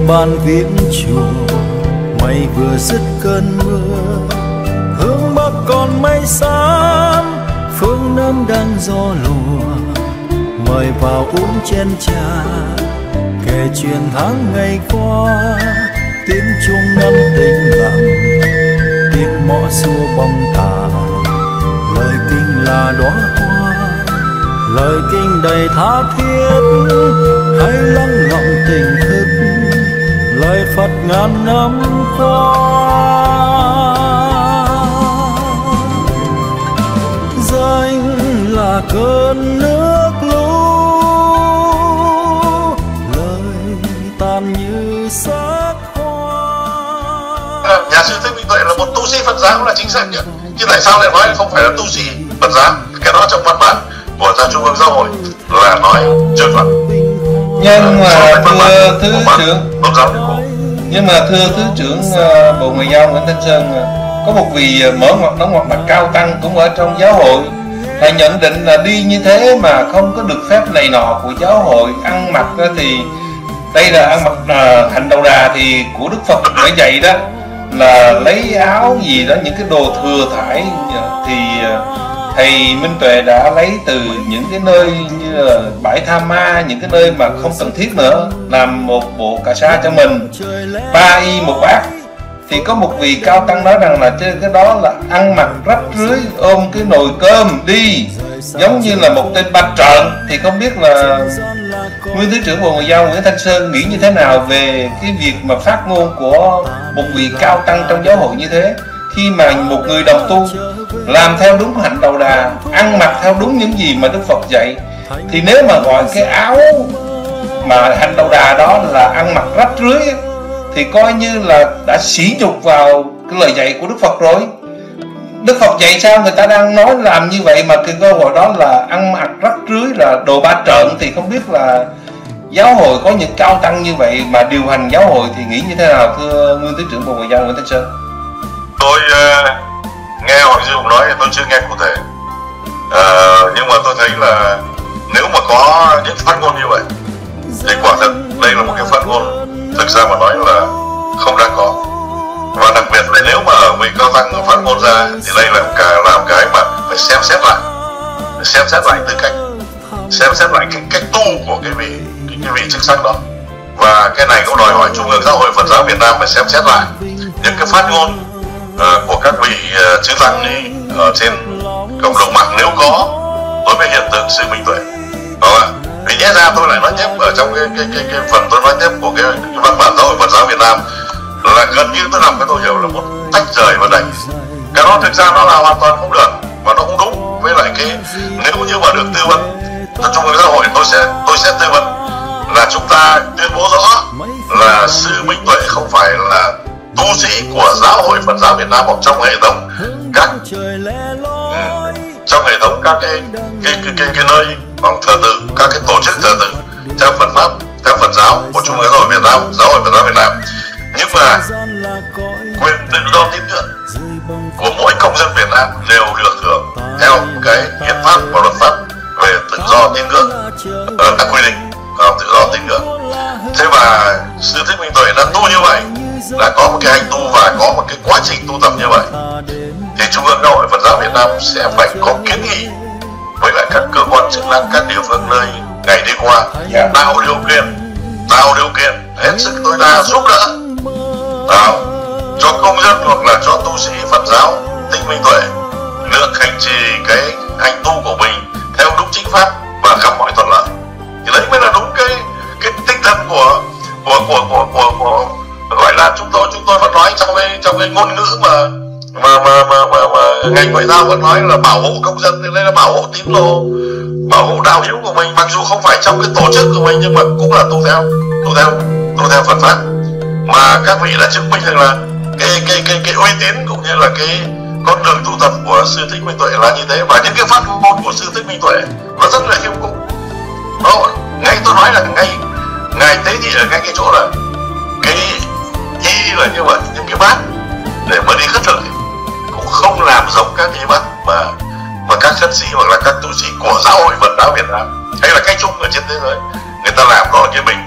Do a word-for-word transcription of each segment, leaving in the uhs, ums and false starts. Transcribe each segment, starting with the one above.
ban viễn chùa mây vừa dứt cơn mưa, hướng bắc còn mây xám, phương nam đang gió lùa. Mời vào uống chén trà, kể chuyện tháng ngày qua. Tiếng chuông ngân tĩnh lặng, tiếng mõ xua bóng tà. Lời kinh là đóa hoa, lời kinh đầy tha thiết. Hãy lắng lòng tỉnh thức, lời Phật ngàn năm qua. Danh là cơn nước lũ, lời tàn như xác hoa. Nhà sư Thích Minh Tuệ là một tu sĩ Phật giáo là chính xác nhất, chứ tại sao lại nói không phải là tu sĩ Phật giáo? Cái đó trong văn bản của Gia Trung ương Giáo hội là nói chơi Phật. Nhưng mà thưa thứ trưởng, nhưng mà thưa thứ trưởng Bộ Ngoại giao Nguyễn Thanh Sơn, có một vị mở ngoặt đóng ngoặt mặt cao tăng cũng ở trong giáo hội là nhận định là đi như thế mà không có được phép này nọ của giáo hội. Ăn mặc thì đây là ăn mặc uh, hành đầu đà thì của Đức Phật phải dạy đó, là lấy áo gì đó, những cái đồ thừa thải thì uh, thầy Minh Tuệ đã lấy từ những cái nơi như là bãi tha ma, những cái nơi mà không cần thiết nữa, làm một bộ cà sa cho mình, ba y một bát. Thì có một vị cao tăng nói rằng là trên cái đó là ăn mặc rách rưới, ôm cái nồi cơm đi giống như là một tên ba trợn. Thì không biết là nguyên Thứ trưởng Bộ Ngoại giao Nguyễn Thanh Sơn nghĩ như thế nào về cái việc mà phát ngôn của một vị cao tăng trong giáo hội như thế, khi mà một người đồng tu làm theo đúng hạnh đầu đà, ăn mặc theo đúng những gì mà Đức Phật dạy, thì nếu mà gọi cái áo mà hạnh đầu đà đó là ăn mặc rách rưới thì coi như là đã sỉ nhục vào cái lời dạy của Đức Phật rồi. Đức Phật dạy sao người ta đang nói làm như vậy mà cái câu gọi đó là ăn mặc rách rưới, là đồ ba trợn. Thì không biết là giáo hội có những cao tăng như vậy mà điều hành giáo hội thì nghĩ như thế nào, thưa nguyên Thứ trưởng Bộ Ngoại giao Nguyễn Thanh Sơn? Tôi uh, nghe Hoàng Duy Hùng nói thì tôi chưa nghe cụ thể, uh, nhưng mà tôi thấy là nếu mà có những phát ngôn như vậy thì quả thực đây là một cái phát ngôn thực ra mà nói là không đáng có. Và đặc biệt là nếu mà vị cao tăng phát ngôn ra thì đây là cả làm cái mà phải xem xét lại, phải xem xét lại tư cách, xem xét lại cái cách tu của cái vị cái, cái vị chức sắc đó. Và cái này cũng đòi hỏi Trung ương Giáo hội Phật giáo Việt Nam phải xem xét lại những cái phát ngôn uh, của các vị uh, chư tăng ấy ở trên cộng đồng mạng nếu có đối với hiện tượng sư Minh Tuệ. Đó, vì nhẽ ra tôi lại nói tiếp ở trong cái cái cái, cái phần tôi nói tiếp của cái, cái văn bản Giáo hội Phật giáo Việt Nam là gần như tôi làm cái tôi hiểu là một tách rời và đẩy. Cái đó thực ra nó là hoàn toàn không được và nó không đúng. Với lại cái nếu như mà được tư vấn từ Trung ương Giáo hội, tôi sẽ tôi sẽ tư vấn là chúng ta tuyên bố rõ là sư Minh Tuệ không phải là tu sĩ của Giáo hội Phật giáo Việt Nam hoặc trong hệ thống các ừ, trong hệ thống các cái cái cái cái, cái nơi hoặc thờ tự, các cái tổ chức thờ tự theo Phật pháp, theo Phật giáo của Trung ương Giáo hội Việt Nam, Giáo hội Phật giáo Việt Nam. Nhưng mà quyền tự do tín ngưỡng của mỗi công dân Việt Nam đều được hưởng theo cái hiến pháp và luật pháp về tự do tín ngưỡng ở các quy định uh, tự do tín ngưỡng. Thế và sư Thích Minh Tuệ đã tu như vậy, đã có một cái hành tu và có một cái quá trình tu tập như vậy, thì Trung ương Giáo hội Phật giáo Việt Nam sẽ phải có kiến nghị với lại các cơ quan chức năng, các địa phương nơi ngày đi qua, tạo điều kiện, tạo điều kiện hết sức tối đa giúp đỡ tạo cho công dân hoặc là cho tu sĩ Phật giáo Thích Minh Tuệ được hành trì cái hành tu của mình theo đúng chính pháp và khắp mọi thuận lợi. Thì đấy mới là đúng cái cái tinh thần của của của của của, của gọi là chúng tôi chúng tôi vẫn nói trong cái trong cái ngôn ngữ mà mà mà mà, mà, mà ngành ngoại giao vẫn nói là bảo hộ công dân, thì đây là bảo hộ tín đồ, bảo hộ đạo hiếu của mình, mặc dù không phải trong cái tổ chức của mình nhưng mà cũng là tu theo tu theo tu theo Phật pháp. Mà các vị đã chứng minh rằng là cái cái cái cái uy tín cũng như là cái con đường tu tập của sư Thích Minh Tuệ là như thế, và những cái phát ngôn của sư Thích Minh Tuệ nó rất là khiêm cung. Đó, ngay tôi nói là ngay ngài tế nhị ở ngay cái chỗ là cái y là như vậy, những cái bát để mà đi khất thực cũng không làm giống các cái bát mà mà các khất sĩ hoặc là các tu sĩ của Giáo hội Phật giáo Việt Nam hay là cách chung ở trên thế giới người ta làm. Đó là cái mình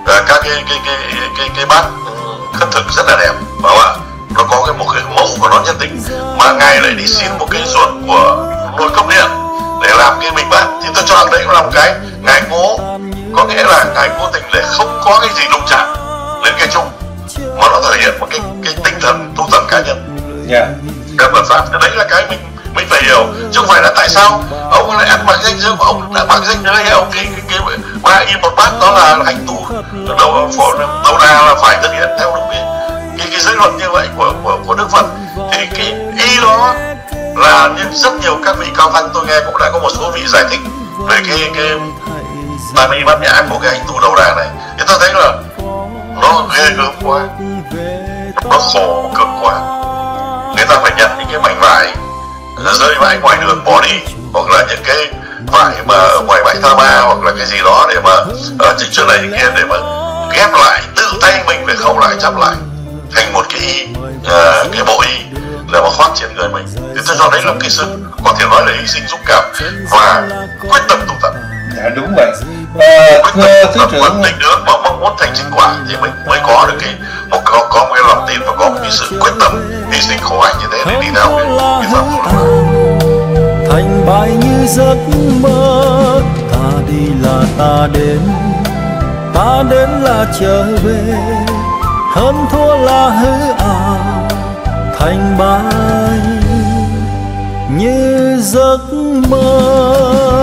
uh, các cái cái cái cái cái, cái bát khất thực rất là đẹp, phải không ạ? Nó có cái một cái mẫu của nó nhất định, mà ngài lại đi xin một cái ruột của nồi cốc điện để làm cái bình bát, thì tôi cho rằng đấy là một cái ngài cố, có nghĩa là ngài cố tình để không có cái gì đụng chạm đến cái chung, mà nó thể hiện một cái cái tinh thần tu tập cá nhân. Yeah. Các Phật pháp, thì đấy là cái mình mình phải hiểu, chứ không phải là tại sao ông lại ăn mặc danh giới của ông đã mặc danh giới, ông cái cái cái ba y một bát đó là hành tu đầu phổ đầu đà là phải thực hiện theo đúng cái cái, cái giới luật như vậy của của của Đức Phật. Thì cái y đó là như rất nhiều các vị cao tăng tôi nghe cũng đã có một số vị giải thích về cái cái tam y bát nhã của cái hành tu đầu đà này, thì tôi thấy là nó ghê gớm quá, nó khổ cực quá. Người ta phải nhận những cái mảnh vải rơi vãi ngoài đường bỏ đi, hoặc là những cái vải mà ở ngoài bãi tha ma hoặc là cái gì đó để mà uh, chỉnh sửa này kia để mà ghép lại, tự tay mình phải khâu lại chắp lại thành một cái y, uh, cái bộ y để mà khoác trên người mình. Thì tôi cho đấy là cái sự có thể nói là hy sinh dũng cảm và quyết tâm tu tập. Dạ đúng vậy. À, thưa thứ trưởng, định hướng mà mong muốn thành chính quả thì mình mới có được cái một có, có một cái lòng tin và có một cái sự quyết tâm hy sinh khổ hạnh như thế để đi theo cái, cái pháp môn. Thành bại như giấc mơ, ta đi là ta đến, ta đến là trở về, hơn thua là hư ảo. Thành bại như giấc mơ.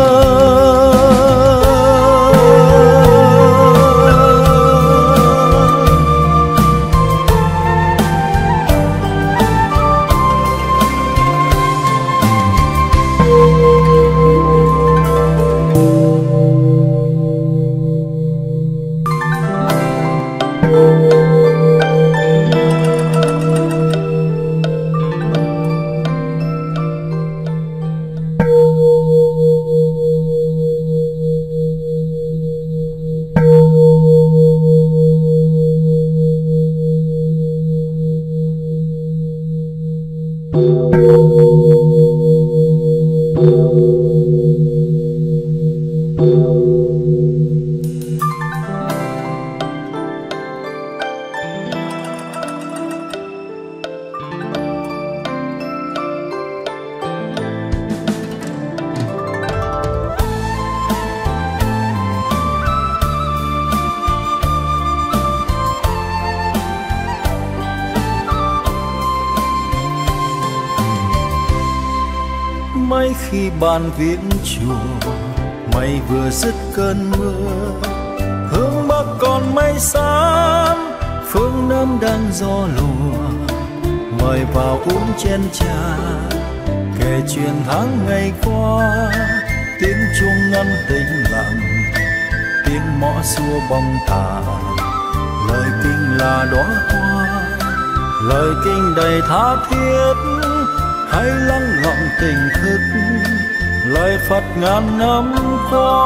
Mấy khi bàn viễn chùa, mây vừa dứt cơn mưa, hướng bắc còn mây xám, phương nam đang gió lùa. Mời vào uống chén trà, kể chuyện tháng ngày qua. Tiếng chuông ngân tĩnh lặng, tiếng mõ xua bóng tà. Lời kinh là đóa hoa, lời kinh đầy tha thiết. Hãy lắng lặng tỉnh thức lời Phật ngàn năm qua.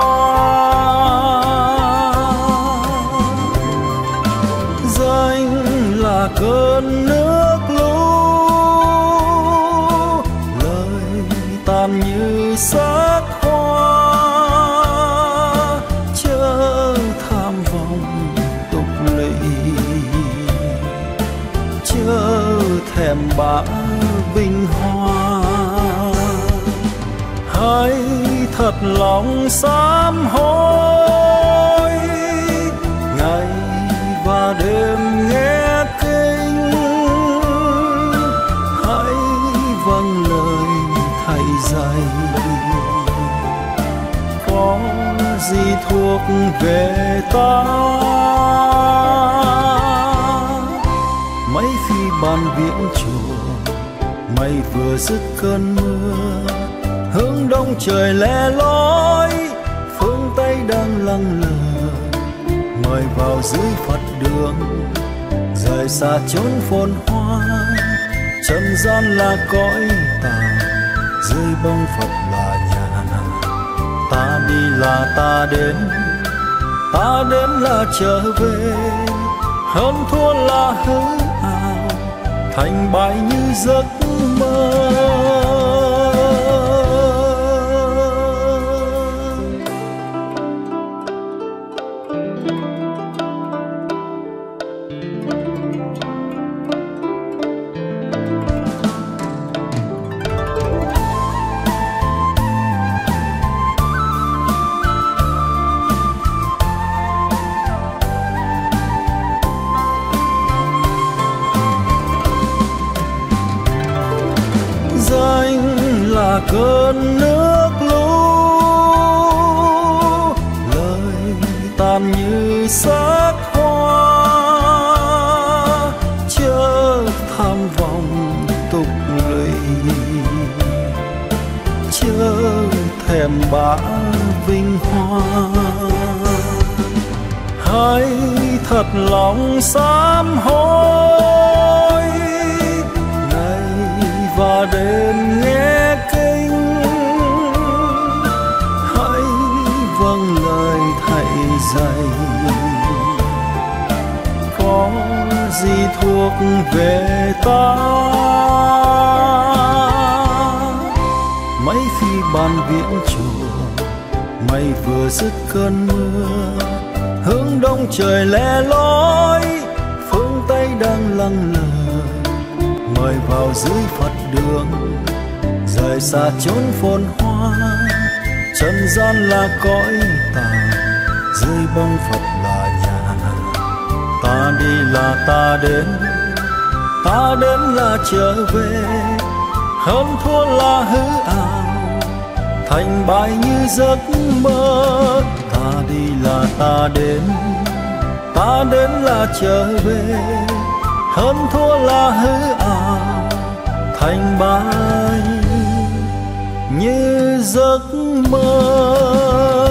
Danh là cơn nước lũ, lời tàn như xác hoa. Chớ tham vọng tục lụy, chớ thèm bã vinh hoa. Hãy thật lòng sám hối, ngày và đêm nghe kinh. Hãy vâng lời thầy dạy, có gì thuộc về ta. Mấy khi bàn viễn chùa, mây vừa dứt cơn mưa, hướng đông trời lẻ loi, phương tây đang lăng lờ. Mời vào dưới Phật đường, rời xa chốn phồn hoa. Trần gian là cõi tà, dưới bông Phật là nhà. Ta đi là ta đến, ta đến là trở về, hơn thua là hư ảo, thành bại như giấc mơ. danh là cơn nước lũ, lời tàn như xác hoa, chớ tham vọng tục lụy, chớ thèm bã vinh hoa. Hãy thật lòng sám hối, ngày và đêm nghe kinh, hãy vâng lời thầy dạy, có gì thuộc về ta. Mấy khi ban viễn chùa mây vừa dứt cơn mưa, hướng đông trời lẻ loi, phương Tây đang lâng lờ, mời vào dưới Phật đường, rời xa chốn phồn hoa. Trần gian là cõi tà, dưới bóng Phật là nhà. Ta đi là ta đến, ta đến là trở về, hơn thua là hư ảo, thành bại như giấc mơ. Ta đi là ta đến, ta đến là trở về, hơn thua là hư ảo, thành bại như giấc mơ.